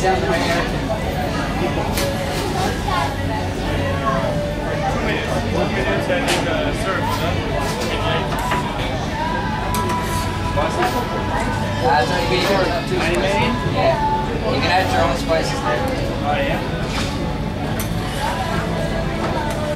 down the right here. 2 minutes and serve. That's how you get it up to. Yeah. You can add your own spices there. Oh, yeah.